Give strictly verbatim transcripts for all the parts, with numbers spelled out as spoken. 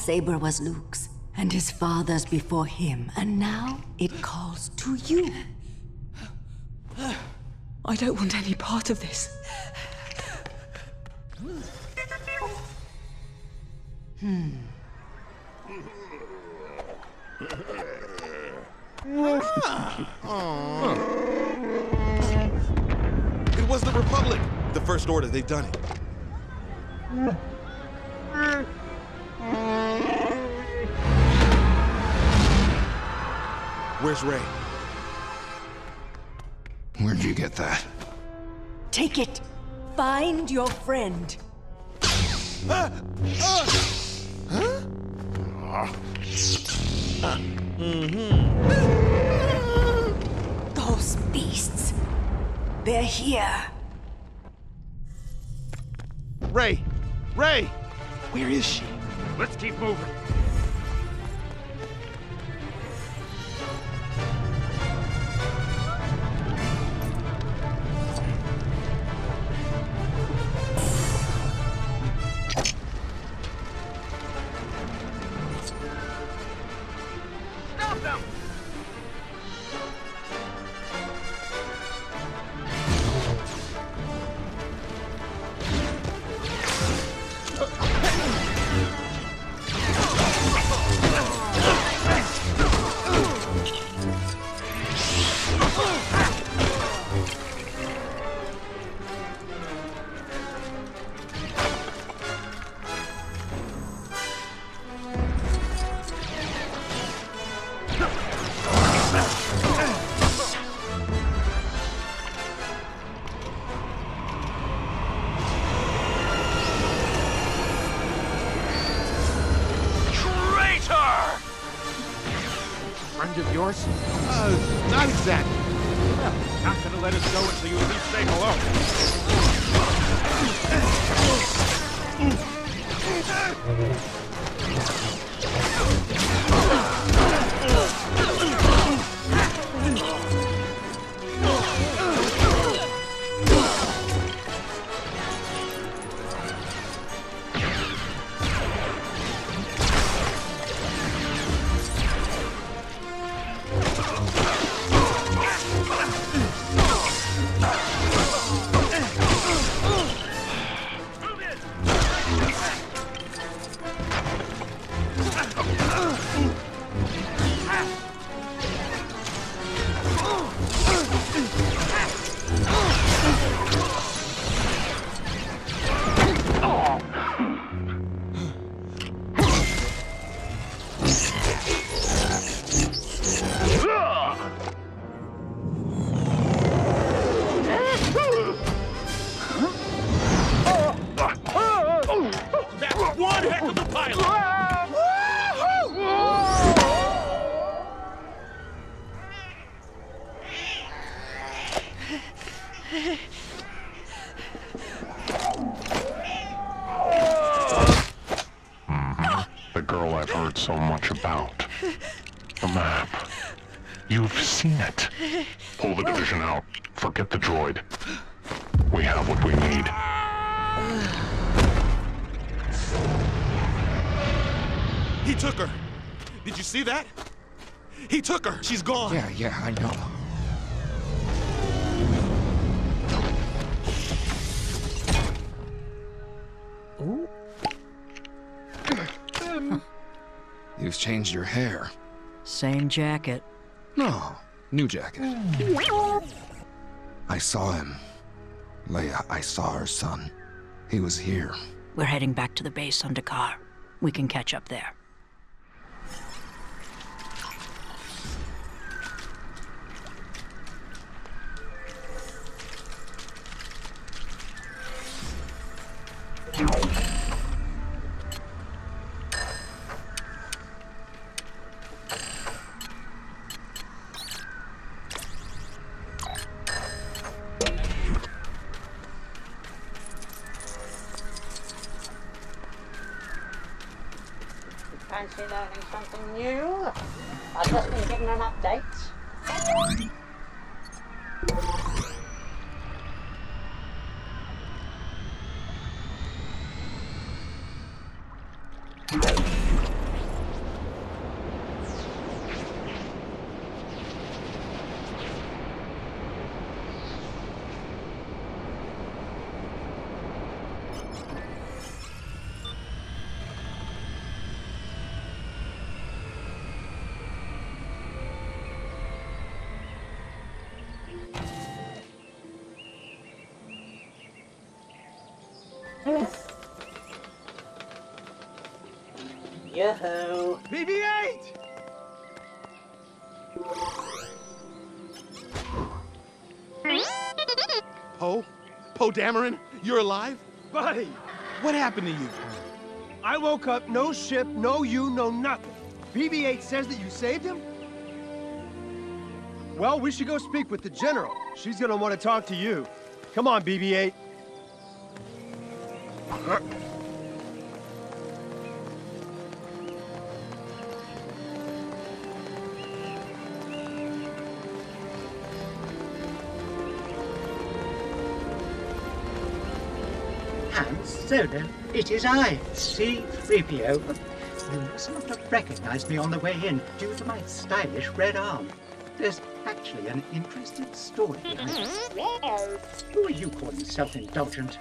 saber was Luke's, and his father's before him, and now it calls to you. I don't want any part of this. Hmm. It was the Republic. The First Order, they've done it. Where's Rey? Where'd you get that? Take it. Find your friend. Ah! Ah! Huh? Uh. Mm-hmm. Those beasts. They're here. Rey! Rey! Where is she? Let's keep moving. Stop them! Friend of yours? Uh, not exactly. Well, not gonna let us go until you at least say hello. One heck of a pilot! Mm-hmm. The girl I've heard so much about. The map. You've seen it. Pull the division out. Forget the droid. We have what we need. He took her. Did you see that? He took her. She's gone. Yeah, yeah, I know. Ooh. You've changed your hair. Same jacket. No, new jacket. I saw him. Leia, I saw her son. He was here. We're heading back to the base on D'Qar. We can catch up there. Fancy learning something new? I've just been given an update. Yoo-hoo! B B eight! Poe? Poe Dameron? You're alive? Buddy, What happened to you? I woke up, no ship, no you, no nothing. B B eight says that you saved him? Well, we should go speak with the General. She's gonna want to talk to you. Come on, B B eight. And Solo, it is I, C three P O. You must not have recognized me on the way in due to my stylish red arm. There's actually an interesting story behind this. Who are you calling self-indulgent?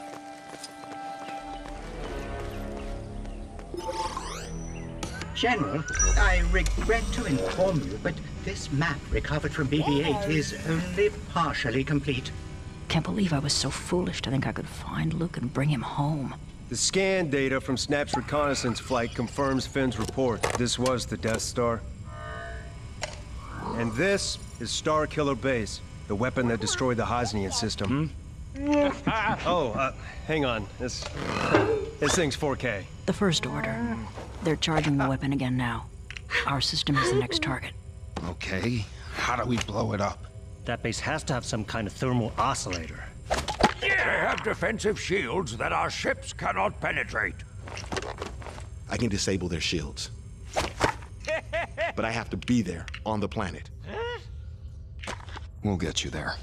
General, I regret to inform you, but this map recovered from B B eight is only partially complete. Can't believe I was so foolish to think I could find Luke and bring him home. The scan data from Snap's reconnaissance flight confirms Finn's report. This was the Death Star. And this is Star Killer Base, the weapon that destroyed the Hosnian system. Hmm? oh, uh, hang on. This, this thing's four K. The First Order. They're charging the weapon again now. Our system is the next target. Okay, how do we blow it up? That base has to have some kind of thermal oscillator. They have defensive shields that our ships cannot penetrate. I can disable their shields. But I have to be there, on the planet. We'll get you there.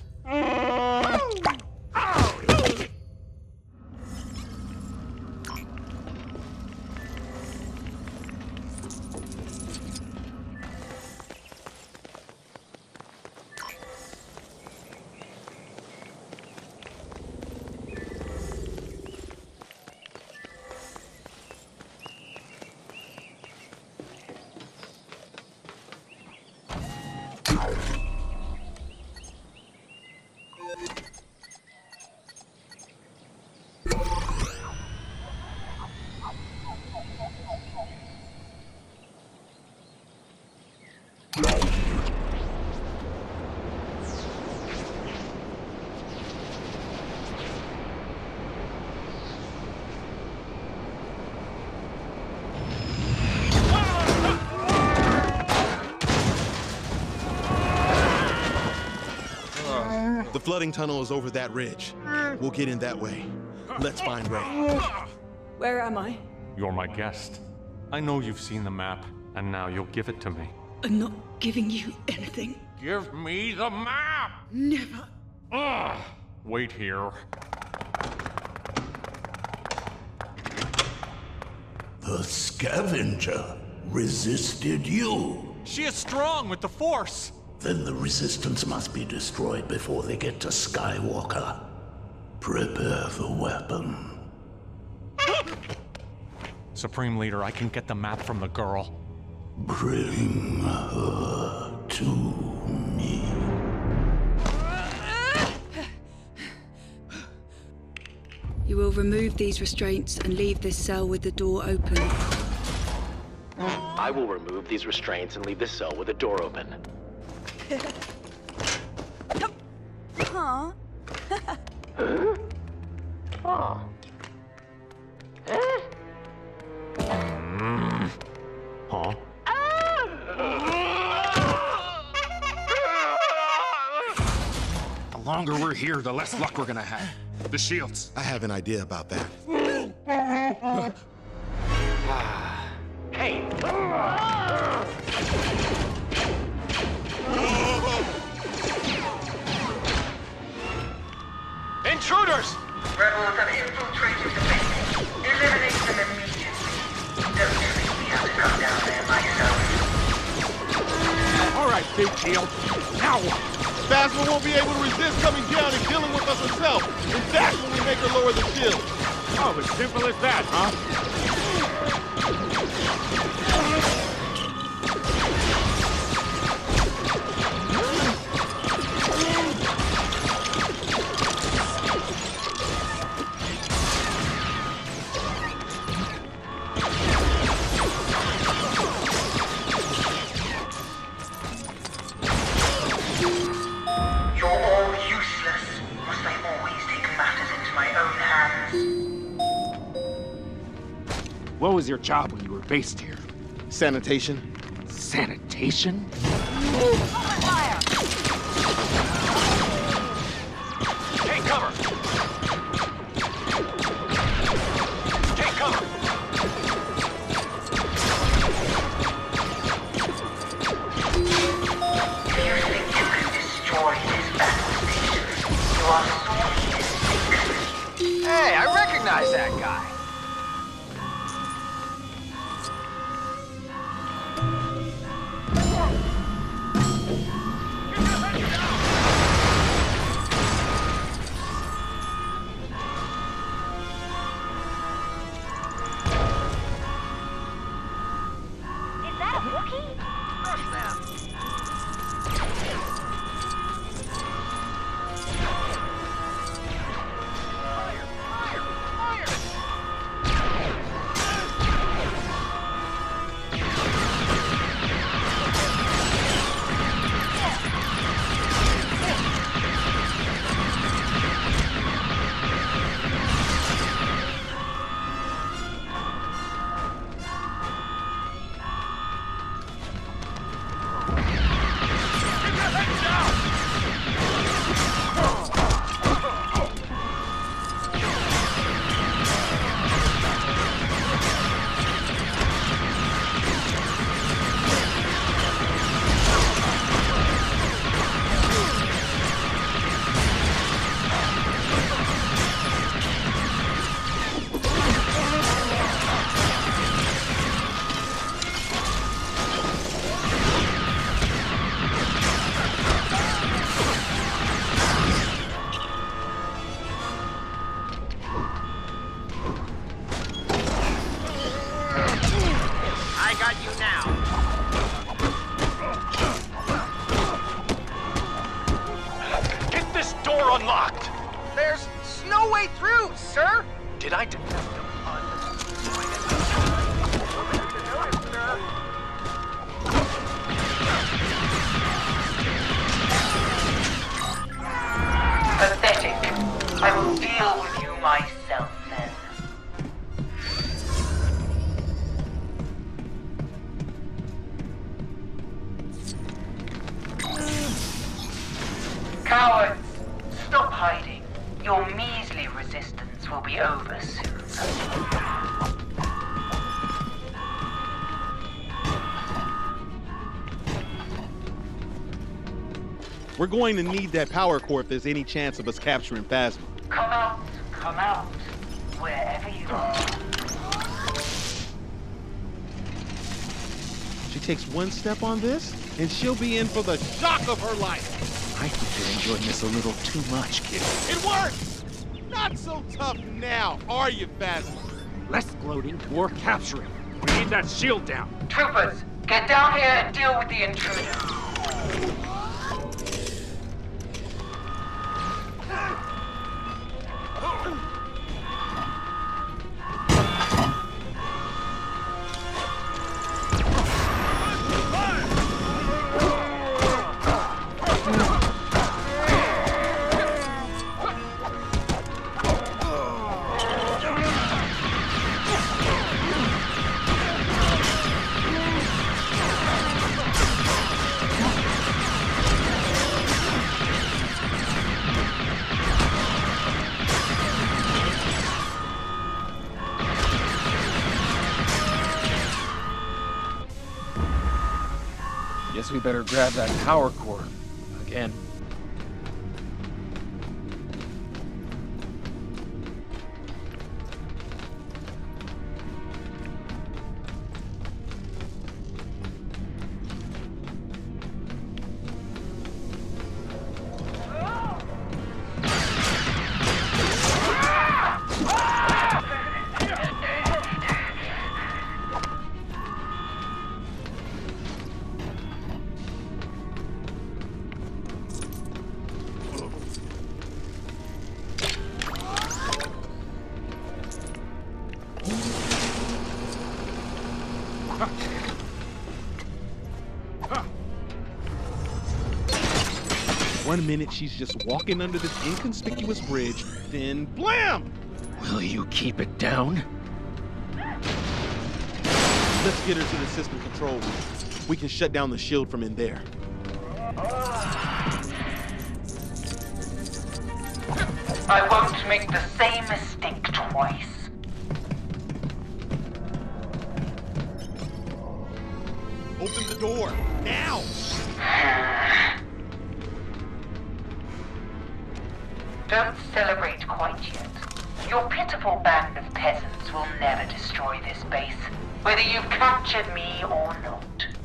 The flooding tunnel is over that ridge. We'll get in that way. Let's find Ray. Where am I? You're my guest. I know you've seen the map, and now you'll give it to me. I'm not giving you anything. Give me the map! Never. Ugh. Wait here. The scavenger resisted you. She is strong with the Force. Then the Resistance must be destroyed before they get to Skywalker. Prepare the weapon. Supreme Leader, I can get the map from the girl. Bring her to me. You will remove these restraints and leave this cell with the door open. I will remove these restraints and leave this cell with the door open. Huh? Huh? Oh. Mm. Huh? The longer we're here, the less luck we're gonna have. The shields. I have an idea about that. Hey! Intruders! Rebels have infiltrated the base. Eliminate them immediately. Don't think we have to come down there myself. All right, Big Shield. Now what? Phasma won't be able to resist coming down and dealing with us herself. And that's when we make her lower the shield. Oh, as simple as that, huh? was your job when you were based here? Sanitation. Sanitation? Fire! Take cover! Take cover! Do you think you can destroy this battle station? You are sorely mistaken. Hey, I recognize that guy. Unlocked! There's no way through, sir! Did I do Pathetic. I will deal with you myself then. Cowards! Stop hiding. Your measly resistance will be over soon. We're going to need that power core if there's any chance of us capturing Phasma. Come out, come out, wherever you are. She takes one step on this, and she'll be in for the shock of her life. I think you're enjoying this a little too much, kid. It works! Not so tough now, are you, Phasma? Less gloating, more capturing. We need that shield down. Troopers, get down here and deal with the intruder. Guess we better grab that power core again. One minute she's just walking under this inconspicuous bridge, then blam! Will you keep it down? Let's get her to the system control room. We can shut down the shield from in there. I won't make the same mistake twice. Open the door, now! Don't celebrate quite yet. Your pitiful band of peasants will never destroy this base, whether you've captured me or not.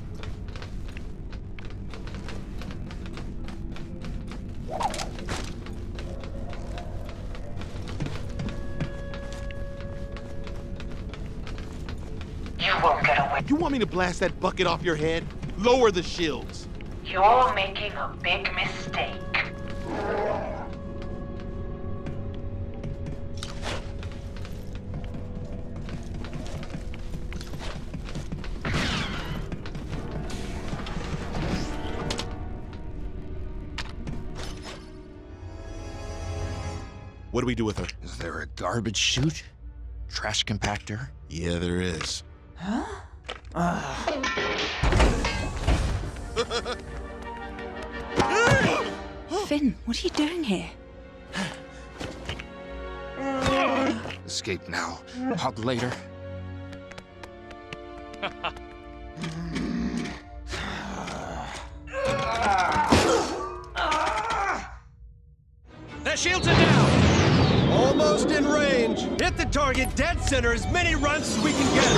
You won't get away. You want me to blast that bucket off your head? Lower the shields. You're making a big mistake. What do we do with her? Is there a garbage chute? Trash compactor? Yeah, there is. Huh? Finn, what are you doing here? Escape now. Hug later. The shields are down! Almost in range. Hit the target dead center as many runs as we can get.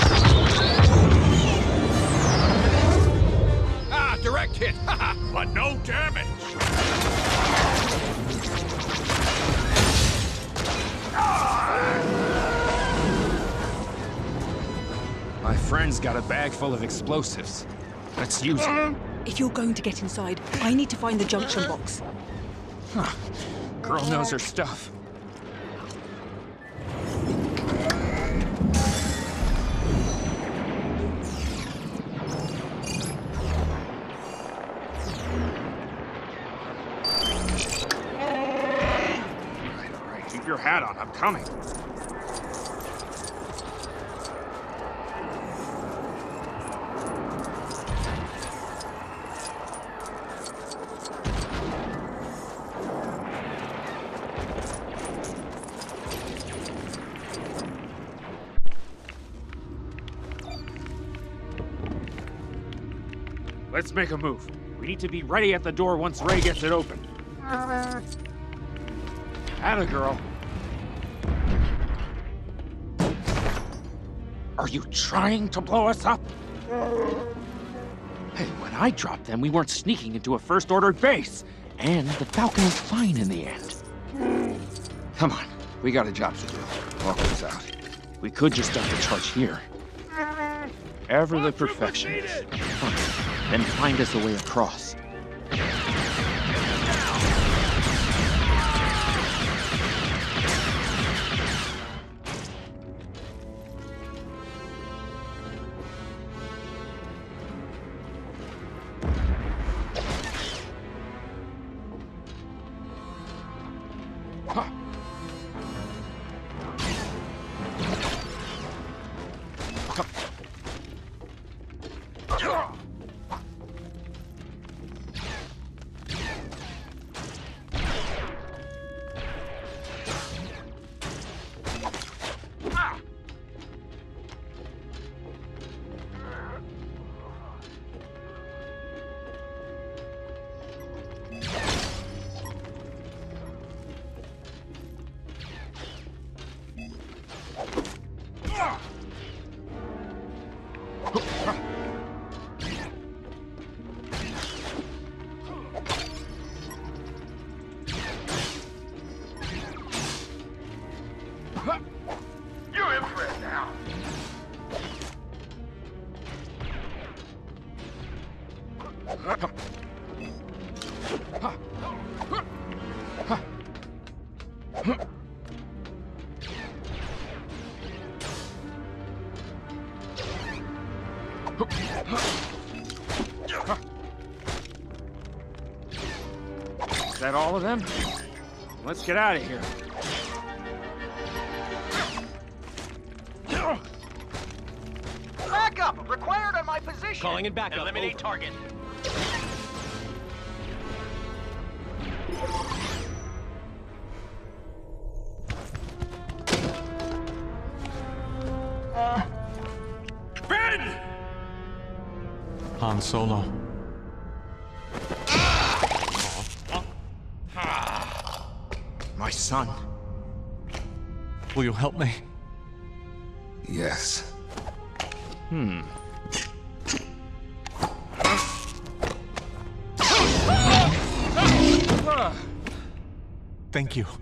Ah, direct hit, but no damage. My friend's got a bag full of explosives. Let's use it. If you're going to get inside, I need to find the junction box. Huh. Girl knows her stuff. Keep your hat on, I'm coming. Let's make a move. We need to be ready at the door once Ray gets it open. Atta girl. Are you trying to blow us up? Hey, when I dropped them, we weren't sneaking into a first-order base. And the Falcon was fine in the end. Come on, we got a job to do. Walk this out. We could just dump the charge here. Ever the perfectionist. Then find us a way across. You're in for it now. Is that all of them? Let's get out of here. Backup required on my position. Calling in backup. Eliminate target. Ben! Han Solo. My son. Will you help me? Yes. Hmm. Thank you.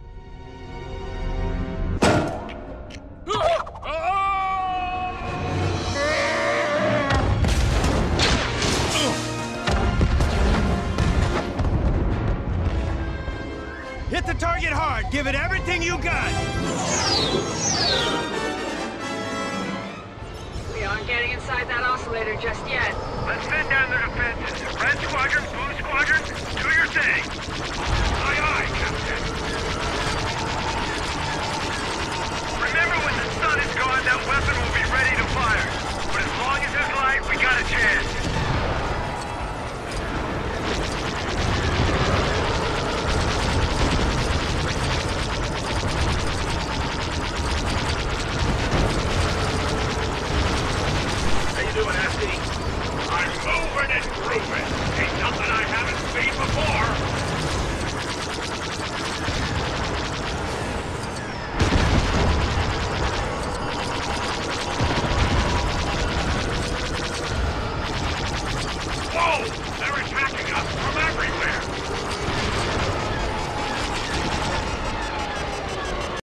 Hit the target hard. Give it everything you got. We aren't getting inside that oscillator just yet. Let's thin down the